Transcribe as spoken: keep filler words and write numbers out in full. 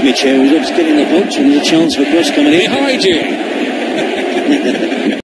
Mitch here, who loves getting the box and the chance for cross coming in. Behind you.